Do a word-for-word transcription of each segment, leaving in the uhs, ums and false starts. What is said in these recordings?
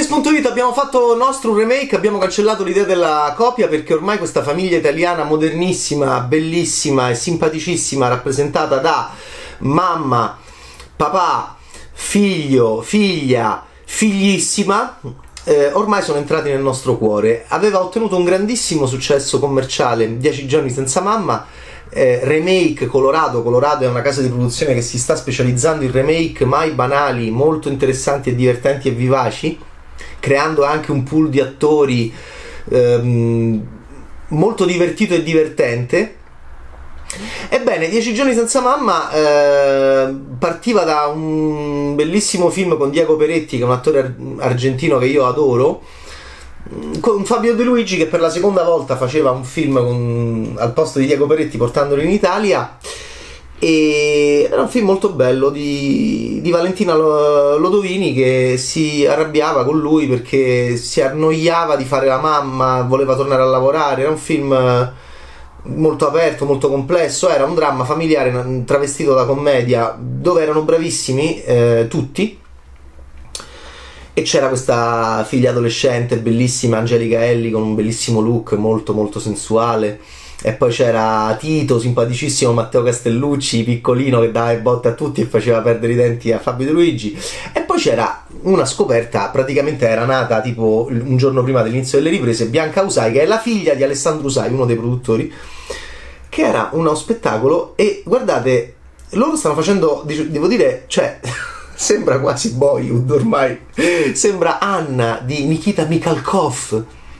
Series punto it abbiamo fatto nostro un remake, abbiamo cancellato l'idea della copia perché ormai questa famiglia italiana modernissima, bellissima e simpaticissima, rappresentata da mamma, papà, figlio, figlia, figlissima, eh, ormai sono entrati nel nostro cuore. Aveva ottenuto un grandissimo successo commerciale, Dieci giorni senza mamma, eh, remake colorato. Colorato è una casa di produzione che si sta specializzando in remake mai banali, molto interessanti e divertenti e vivaci, creando anche un pool di attori ehm, molto divertito e divertente. Ebbene, Dieci giorni senza mamma eh, partiva da un bellissimo film con Diego Peretti, che è un attore argentino che io adoro, con Fabio De Luigi, che per la seconda volta faceva un film con, al posto di Diego Peretti, portandolo in Italia. E era un film molto bello di, di Valentina Lodovini, che si arrabbiava con lui perché si annoiava di fare la mamma, voleva tornare a lavorare. Era un film molto aperto, molto complesso, era un dramma familiare travestito da commedia, dove erano bravissimi eh, tutti, e c'era questa figlia adolescente bellissima, Angelica Elli, con un bellissimo look molto molto sensuale, e poi c'era Tito, simpaticissimo, Matteo Castellucci, piccolino, che dava botte a tutti e faceva perdere i denti a Fabio De Luigi. E poi c'era una scoperta, praticamente era nata tipo un giorno prima dell'inizio delle riprese, Bianca Usai, che è la figlia di Alessandro Usai, uno dei produttori, che era uno spettacolo. E guardate, loro stanno facendo, devo dire, cioè sembra quasi Boyhood ormai, sembra Anna di Nikita Mikhalkov.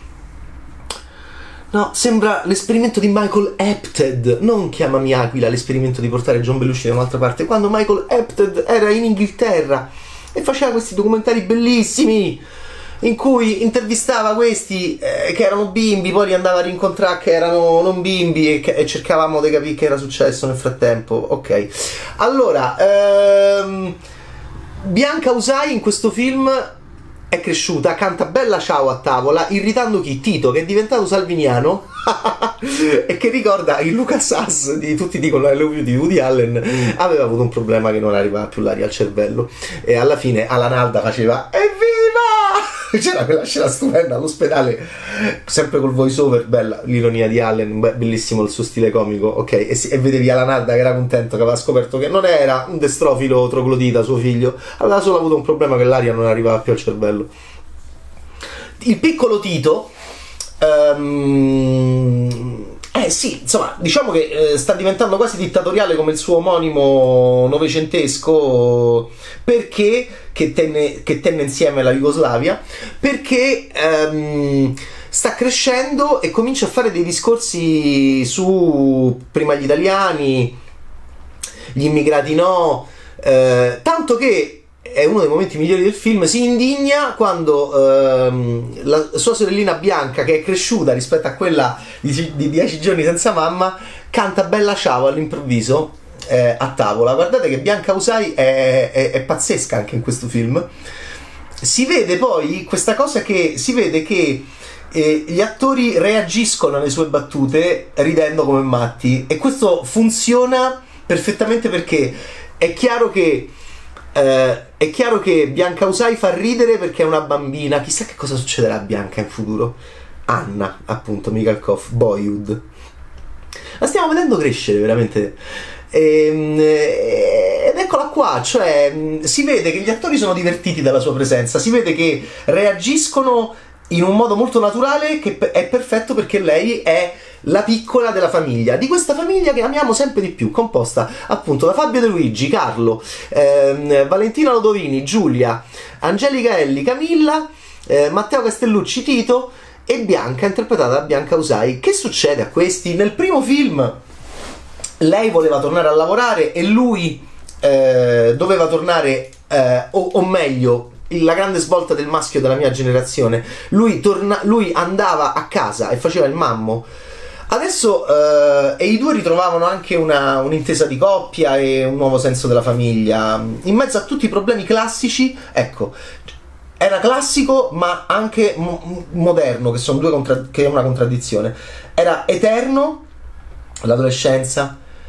No, sembra l'esperimento di Michael Apted, non Chiamami Aquila, l'esperimento di portare John Belushi da un'altra parte, quando Michael Apted era in Inghilterra e faceva questi documentari bellissimi in cui intervistava questi eh, che erano bimbi, poi li andava a rincontrare che erano non bimbi, e, che, e cercavamo di capire che era successo nel frattempo. Ok, allora ehm, Bianca Usai in questo film è cresciuta, canta Bella Ciao a tavola, irritando chi? Tito, che è diventato salviniano e che ricorda il Lucas Haas di Tutti dicono I love you di Woody Allen. Aveva avuto un problema che non arrivava più l'aria al cervello, e alla fine Alan Alda faceva evviva! C'era quella scena stupenda all'ospedale, sempre col voice over, bella l'ironia di Allen, bellissimo il suo stile comico, ok, e, si, e vedevi Alan Alda che era contento, che aveva scoperto che non era un destrofilo troglodita suo figlio, aveva solo avuto un problema che l'aria non arrivava più al cervello. Il piccolo Tito um, eh sì, insomma, diciamo che eh, sta diventando quasi dittatoriale come il suo omonimo novecentesco, perché che tenne, che tenne insieme la Jugoslavia, perché ehm, sta crescendo e comincia a fare dei discorsi su prima gli italiani, gli immigrati no, eh, tanto che è uno dei momenti migliori del film, si indigna quando ehm, la sua sorellina Bianca, che è cresciuta rispetto a quella di, di Dieci giorni senza mamma, canta Bella Ciao all'improvviso eh, a tavola. Guardate che Bianca Usai è, è, è pazzesca anche in questo film. Si vede poi questa cosa, che si vede che eh, gli attori reagiscono alle sue battute ridendo come matti, e questo funziona perfettamente perché è chiaro che Uh, è chiaro che Bianca Usai fa ridere perché è una bambina. Chissà che cosa succederà a Bianca in futuro. Anna, appunto, Mikhalkov, Boyhood. La stiamo vedendo crescere veramente. Ehm, ed eccola qua, cioè si vede che gli attori sono divertiti dalla sua presenza, si vede che reagiscono in un modo molto naturale, che è perfetto perché lei è la piccola della famiglia, di questa famiglia che amiamo sempre di più, composta appunto da Fabio De Luigi, Carlo, ehm, Valentina Lodovini, Giulia, Angelica Elli, Camilla, eh, Matteo Castellucci, Tito, e Bianca, interpretata da Bianca Usai. Che succede a questi? Nel primo film lei voleva tornare a lavorare e lui eh, doveva tornare, eh, o, o meglio, la grande svolta del maschio della mia generazione, lui, torna, lui andava a casa e faceva il mammo. Adesso eh, e i due ritrovavano anche una, un'intesa di coppia e un nuovo senso della famiglia in mezzo a tutti i problemi classici. Ecco, era classico ma anche mo- moderno, che sono due contra- che è una contraddizione. Era eterno, l'adolescenza,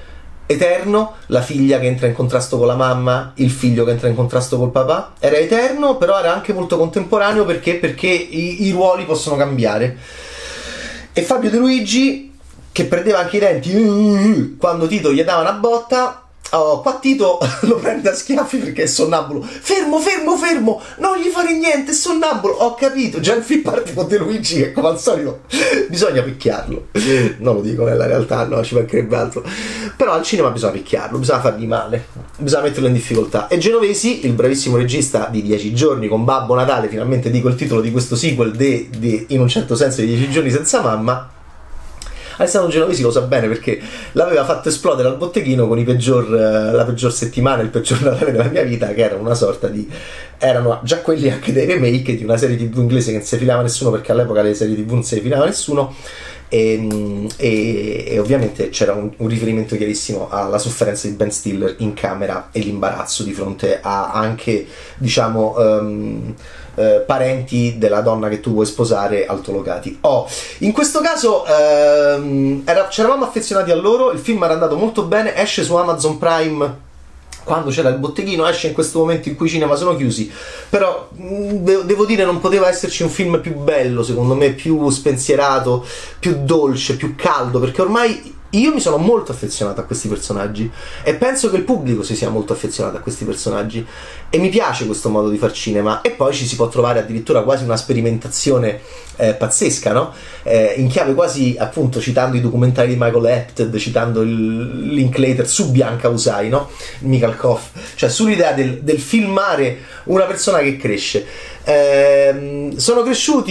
eterno, la figlia che entra in contrasto con la mamma, il figlio che entra in contrasto col papà, era eterno, però era anche molto contemporaneo perché, perché i, i ruoli possono cambiare. E Fabio De Luigi, che perdeva anche i denti quando Tito gli dava una botta, oh, qua Tito lo prende a schiaffi perché è sonnambulo. Fermo, fermo, fermo, non gli fare niente, è sonnambulo. Ho capito, già il film parte con De Luigi che come al solito bisogna picchiarlo. Non lo dico nella realtà, no, ci mancherebbe altro. Però al cinema bisogna picchiarlo, bisogna fargli male, bisogna metterlo in difficoltà. E Genovesi, il bravissimo regista di Dieci giorni con Babbo Natale, finalmente dico il titolo di questo sequel de, de, in un certo senso di Dieci giorni senza mamma, Alessandro Genovesi lo sa bene perché l'aveva fatto esplodere al botteghino con i peggior, la peggior settimana, il peggior Natale della mia vita, che era una sorta di... erano già quelli anche dei remake di una serie tv inglese che non si filava nessuno, perché all'epoca le serie tv non si filava nessuno, e, e, e ovviamente c'era un, un riferimento chiarissimo alla sofferenza di Ben Stiller in camera e l'imbarazzo di fronte a anche, diciamo... Um, Eh, parenti della donna che tu vuoi sposare altolocati. Oh, in questo caso ehm, era, c'eravamo affezionati a loro, il film era andato molto bene, esce su Amazon Prime quando c'era il botteghino, esce in questo momento in cui i cinema sono chiusi, però mh, devo dire non poteva esserci un film più bello, secondo me, più spensierato, più dolce, più caldo, perché ormai io mi sono molto affezionato a questi personaggi e penso che il pubblico si sia molto affezionato a questi personaggi e mi piace questo modo di far cinema. E poi ci si può trovare addirittura quasi una sperimentazione eh, pazzesca, no? Eh, in chiave quasi, appunto, citando i documentari di Michael Apted, citando il Linklater su Bianca Usai, no? Michael Koff, cioè sull'idea del, del filmare una persona che cresce. Eh, sono cresciuti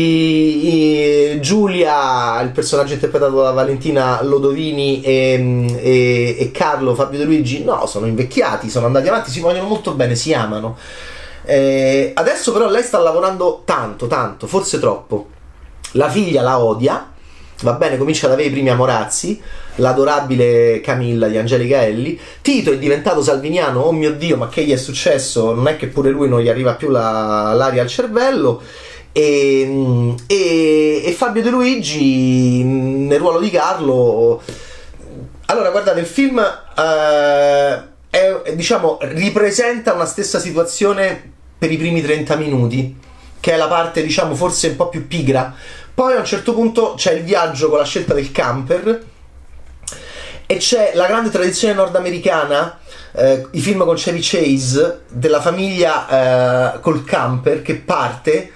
i, Giulia, il personaggio interpretato da Valentina Lodovini, e, e, e Carlo Fabio De Luigi, no, sono invecchiati, sono andati avanti, si vogliono molto bene, si amano. Eh, adesso però lei sta lavorando tanto, tanto, forse troppo. La figlia la odia, va bene, comincia ad avere i primi amorazzi, l'adorabile Camilla di Angelica Elli. Tito è diventato salviniano, oh mio Dio, ma che gli è successo? Non è che pure lui non gli arriva più la, l'aria al cervello. E, e, e Fabio De Luigi nel ruolo di Carlo. Allora, guardate, il film eh, è, diciamo, ripresenta una stessa situazione per i primi trenta minuti, che è la parte, diciamo, forse un po' più pigra. Poi a un certo punto c'è il viaggio con la scelta del camper e c'è la grande tradizione nordamericana, eh, i film con Chevy Chase, della famiglia eh, col camper che parte,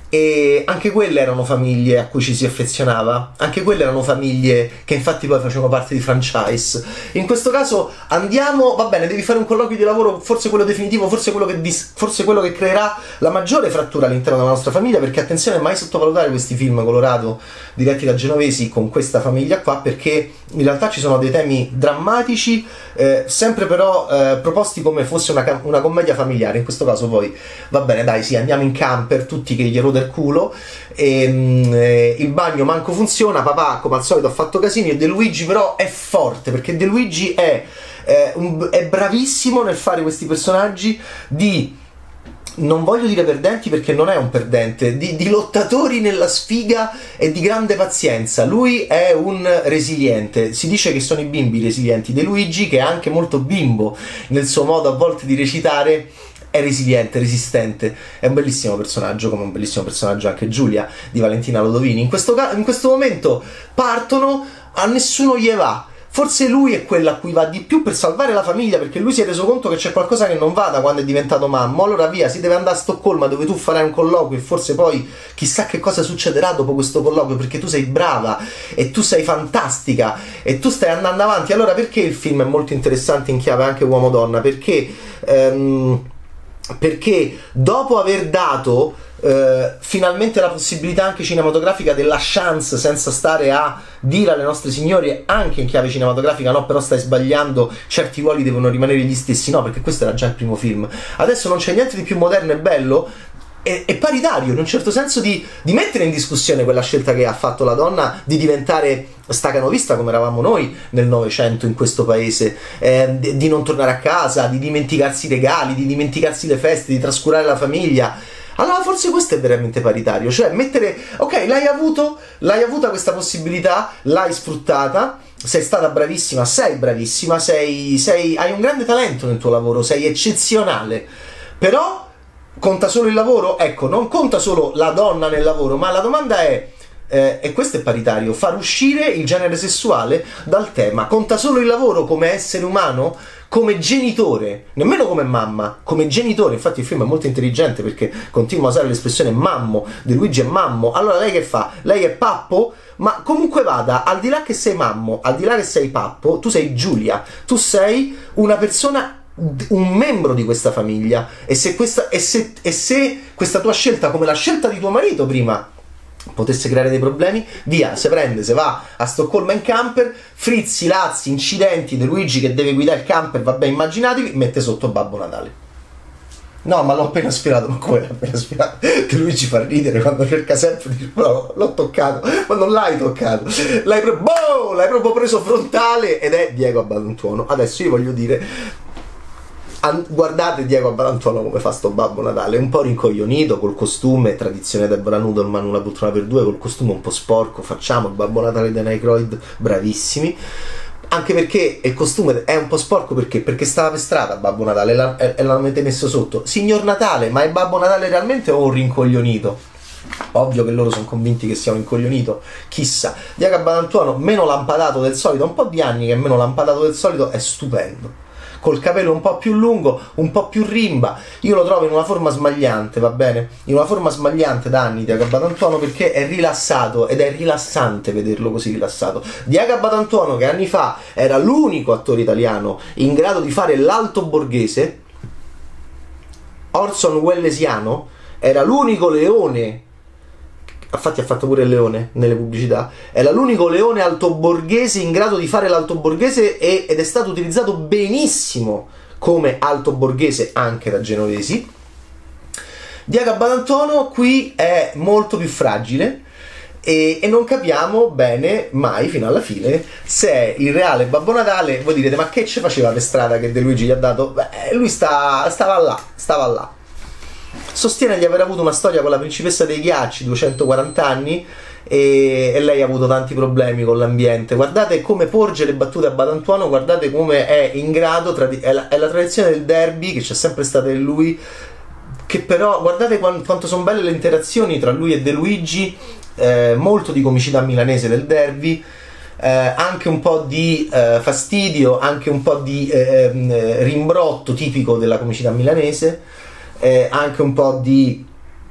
e anche quelle erano famiglie a cui ci si affezionava, anche quelle erano famiglie che infatti poi facevano parte di franchise. In questo caso andiamo, va bene, devi fare un colloquio di lavoro, forse quello definitivo, forse quello che, dis- forse quello che creerà la maggiore frattura all'interno della nostra famiglia, perché attenzione, mai sottovalutare questi film Colorado diretti da Genovesi con questa famiglia qua, perché in realtà ci sono dei temi drammatici, eh, sempre però eh, proposti come fosse una, una commedia familiare. In questo caso poi, va bene, dai, sì, andiamo in camper, tutti che gli rode il culo, e, eh, il bagno manco funziona, papà come al solito ha fatto casini, e De Luigi però è forte, perché De Luigi è, è, un, è bravissimo nel fare questi personaggi di... non voglio dire perdenti perché non è un perdente, di, di lottatori nella sfiga e di grande pazienza. Lui è un resiliente, si dice che sono i bimbi resilienti. De Luigi, che è anche molto bimbo nel suo modo a volte di recitare, è resiliente, resistente, è un bellissimo personaggio, come un bellissimo personaggio anche Giulia di Valentina Lodovini. In questo, in questo momento partono, a nessuno gli va. Forse lui è quello a cui va di più per salvare la famiglia, perché lui si è reso conto che c'è qualcosa che non va da quando è diventato mamma. Allora via, si deve andare a Stoccolma, dove tu farai un colloquio e forse poi chissà che cosa succederà dopo questo colloquio, perché tu sei brava e tu sei fantastica e tu stai andando avanti. Allora perché il film è molto interessante in chiave anche uomo-donna? Perché ehm, perché dopo aver dato Uh, finalmente la possibilità anche cinematografica della chance, senza stare a dire alle nostre signore anche in chiave cinematografica no, però stai sbagliando, certi ruoli devono rimanere gli stessi, no, perché questo era già il primo film. Adesso non c'è niente di più moderno e bello e, e paritario, in un certo senso, di, di mettere in discussione quella scelta che ha fatto la donna di diventare stacanovista come eravamo noi nel Novecento in questo paese, eh, di, di non tornare a casa, di dimenticarsi i regali, di dimenticarsi le feste, di trascurare la famiglia. Allora forse questo è veramente paritario, cioè mettere, ok, l'hai avuto, l'hai avuta questa possibilità, l'hai sfruttata, sei stata bravissima, sei bravissima, sei, sei, hai un grande talento nel tuo lavoro, sei eccezionale, però conta solo il lavoro? Ecco, non conta solo la donna nel lavoro, ma la domanda è, eh, e questo è paritario, far uscire il genere sessuale dal tema. Conta solo il lavoro come essere umano? Come genitore, nemmeno come mamma, come genitore. Infatti il film è molto intelligente perché continua a usare l'espressione mammo, De Luigi è mammo. Allora lei che fa? Lei è pappo? Ma comunque vada, al di là che sei mammo, al di là che sei pappo, tu sei Giulia, tu sei una persona, un membro di questa famiglia, e se questa, e se, e se questa tua scelta, come la scelta di tuo marito prima, potesse creare dei problemi, via, se prende, se va a Stoccolma in camper, frizzi, lazzi, incidenti, De Luigi che deve guidare il camper, vabbè, immaginatevi, mette sotto Babbo Natale. No, ma l'ho appena spiegato, ma come l'ho appena spiegato? De Luigi fa ridere quando cerca sempre di... No, l'ho toccato, ma non l'hai toccato, l'hai, pro... boh, l'hai proprio preso frontale, ed è Diego Abbadantuono. Adesso io voglio dire, guardate Diego Abbadantuono come fa sto Babbo Natale, un po' rincoglionito, col costume, tradizione Deborah Nudelman, una poltrona per due, col costume un po' sporco, facciamo il Babbo Natale di Aykroyd, bravissimi, anche perché il costume è un po' sporco, perché? Perché stava per strada Babbo Natale e l'avete messo sotto. Signor Natale, ma è Babbo Natale realmente o un rincoglionito? Ovvio che loro sono convinti che sia un incoglionito, chissà. Diego Abbadantuono meno lampadato del solito, un po' di anni che è meno lampadato del solito, è stupendo, col capello un po' più lungo, un po' più rimba. Io lo trovo in una forma smagliante, va bene? In una forma smagliante da anni Diego Abbadantuono, perché è rilassato, ed è rilassante vederlo così rilassato. Diego Abbadantuono, che anni fa era l'unico attore italiano in grado di fare l'alto borghese, Orson Wellesiano, era l'unico leone, infatti ha fatto pure il leone nelle pubblicità, era l'unico leone altoborghese in grado di fare l'altoborghese, ed è stato utilizzato benissimo come altoborghese anche da genovesi. Diego Abbadantuono qui è molto più fragile e, e non capiamo bene mai fino alla fine se è il reale Babbo Natale. Voi direte, ma che ci faceva per strada che De Luigi gli ha dato? Beh, lui sta, stava là, stava là. Sostiene di aver avuto una storia con la principessa dei ghiacci, duecentoquaranta anni, e, e lei ha avuto tanti problemi con l'ambiente. Guardate come porge le battute a Abbadantuono, guardate come è in grado, è la, è la tradizione del derby che c'è sempre stata in lui, che però guardate quanto, quanto sono belle le interazioni tra lui e De Luigi, eh, molto di comicità milanese del derby, eh, anche un po' di eh, fastidio, anche un po' di eh, rimbrotto tipico della comicità milanese, Eh, anche un po' di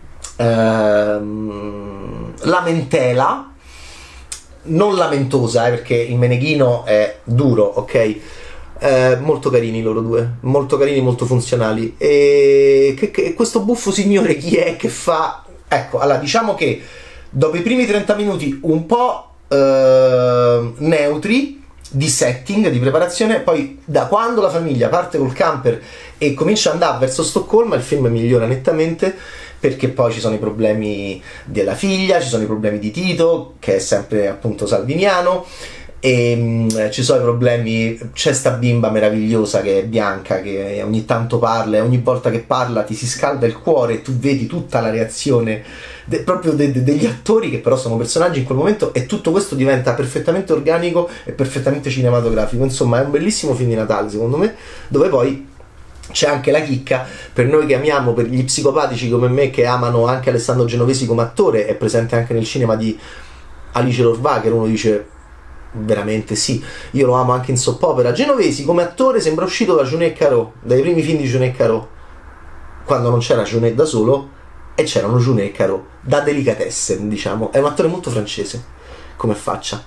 ehm, lamentela, non lamentosa, eh, perché il Meneghino è duro, ok? Eh, molto carini loro due, molto carini, molto funzionali. E che, che, questo buffo signore chi è che fa? Ecco, allora diciamo che dopo i primi trenta minuti un po' eh, neutri di setting, di preparazione, poi da quando la famiglia parte col camper e comincia ad andare verso Stoccolma il film migliora nettamente, perché poi ci sono i problemi della figlia, ci sono i problemi di Tito che è sempre appunto salviniano, e mh, ci sono i problemi, c'è sta bimba meravigliosa che è Bianca, che ogni tanto parla e ogni volta che parla ti si scalda il cuore e tu vedi tutta la reazione de, proprio de, de, degli attori che però sono personaggi in quel momento, e tutto questo diventa perfettamente organico e perfettamente cinematografico. Insomma è un bellissimo film di Natale secondo me, dove poi c'è anche la chicca per noi che amiamo, per gli psicopatici come me che amano anche Alessandro Genovesi come attore, è presente anche nel cinema di Alice Rohrwacher. Uno dice veramente sì, io lo amo anche in soap opera. Genovesi come attore sembra uscito da Jeunet Caro, dai primi film di Jeunet Caro, quando non c'era Jeunet da solo e c'erano Jeunet Caro da Delicatessen, diciamo. È un attore molto francese come faccia,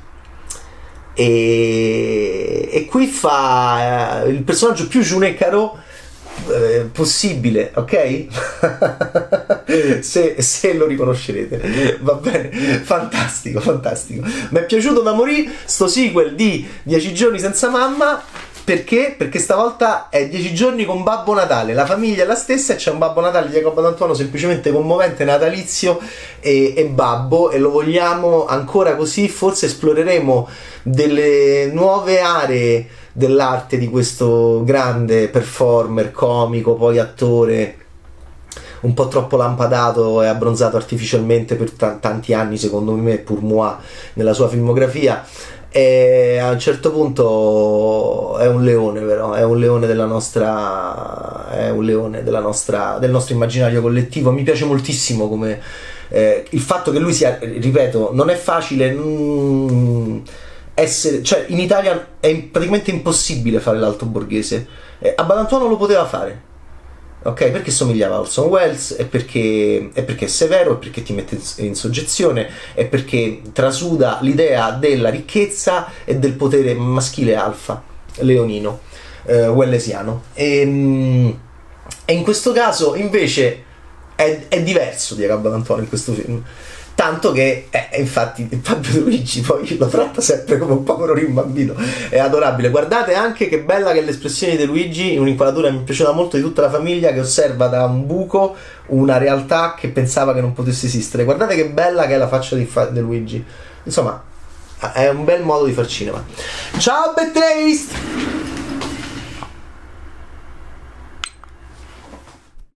e, e qui fa eh, il personaggio più Jeunet Caro eh, possibile, ok? se, se lo riconoscerete, va bene, fantastico, fantastico. Mi è piaciuto da morire sto sequel di dieci giorni senza mamma. Perché? Perché stavolta è dieci giorni con Babbo Natale, la famiglia è la stessa e c'è un Babbo Natale di Diego Abbadantuono semplicemente commovente, natalizio e, e babbo, e lo vogliamo ancora così. Forse esploreremo delle nuove aree dell'arte di questo grande performer, comico, poi attore, un po' troppo lampadato e abbronzato artificialmente per tanti anni secondo me, pour moi, nella sua filmografia. e a un certo punto è un leone, però è un leone della nostra è un leone della nostra del nostro immaginario collettivo. Mi piace moltissimo come eh, il fatto che lui sia, ripeto, non è facile mm, essere, cioè in Italia è praticamente impossibile fare l'alto borghese, eh, a Badantuono lo poteva fare, ok? Perché somigliava a Orson Welles, e perché, è perché è severo, è perché ti mette in soggezione, è perché trasuda l'idea della ricchezza e del potere maschile alfa, leonino, eh, wellesiano. E, e in questo caso invece è, è diverso di Acabba D'Antuono in questo film. Tanto che, eh, infatti, Fabio De Luigi poi lo tratta sempre come un povero un bambino, è adorabile. Guardate anche che bella che è l'espressione di De Luigi, un'inquadratura che mi è piaciuta molto, di tutta la famiglia che osserva da un buco una realtà che pensava che non potesse esistere. Guardate che bella che è la faccia di De Luigi. Insomma, è un bel modo di far cinema. Ciao Bad Taste!